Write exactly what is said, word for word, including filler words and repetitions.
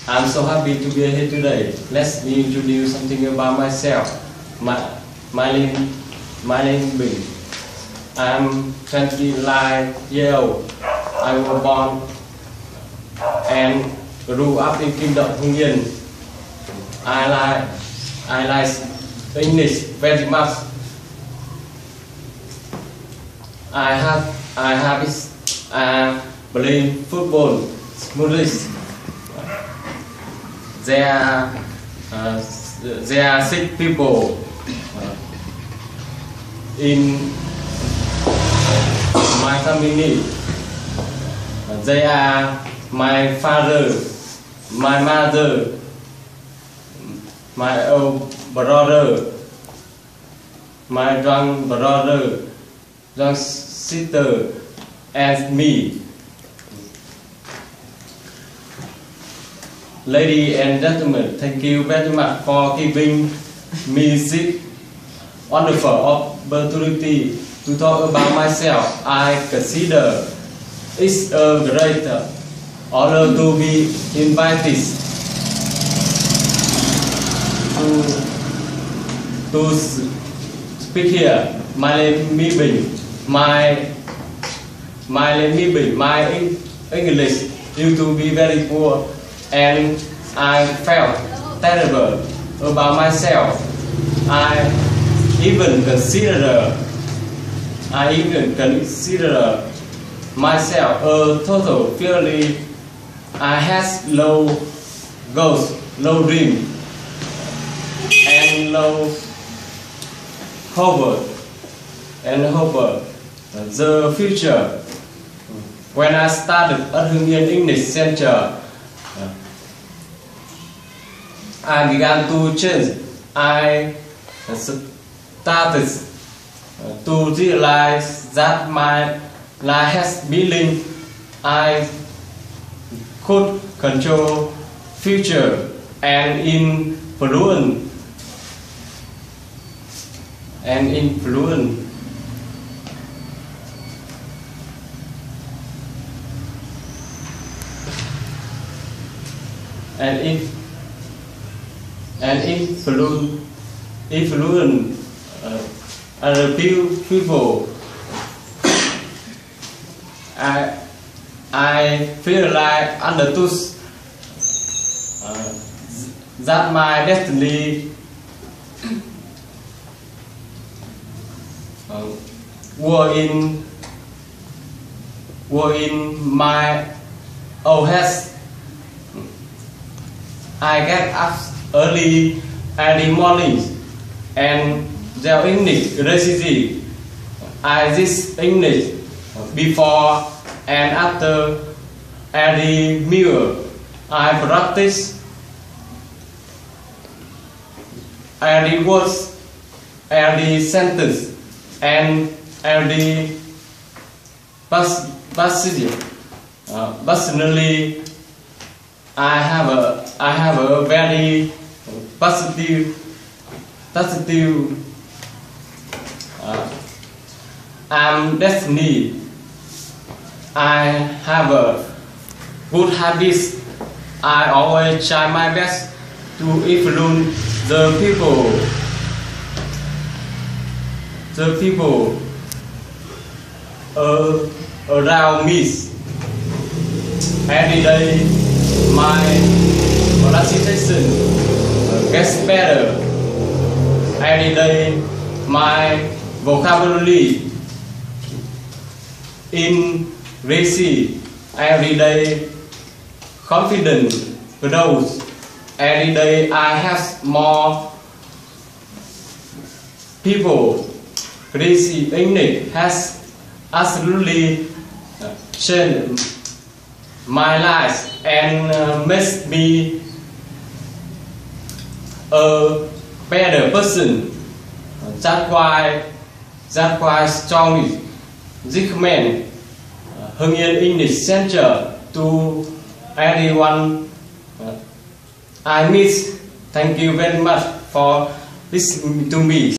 I'm so happy to be here today. Let me introduce something about myself. My, my name, my name is Bình. I'm twenty-nine years old. I was born and grew up in Kingdom Hưng Yên. I like, I like English very much. I have, I have uh, playing football smoothly. There are, uh, there are six people uh, in my family. Uh, they are my father, my mother, my old brother, my young brother, young sister, and me. Ladies and gentlemen, thank you very much for giving me this wonderful opportunity to talk about myself. I consider it's a great honor to be invited to, to speak here. My name is Bình. My, my name is Bình. My English used to be very poor, and I felt terrible about myself. I even consider I even consider myself a total failure. I had low goals, low dream, and low hope and hope the future. When I started at Hưng Yên English Center, I began to change. I started to realize that my life has meaning. I could control future and influence and influence and if and influence influence uh, other people. I I feel like understood uh, that my destiny uh, were in were in my own hands. I get up early early morning and their English recipe. I this English before and after every meal. I practice every words, every sentence, and every passage. Uh, personally, I have a I have a very positive positive uh, I'm destiny. I have a good habits. I always try my best to influence the people the people uh, around me. Every day my presentation gets better. Every day my vocabulary increases. Every day confidence grows. Every day I have more people. Crazy English has absolutely changed my life and uh, makes me a better person. That's why that's why I strongly recommend Hưng Yên English Center to everyone I meet. Thank you very much for listening to me.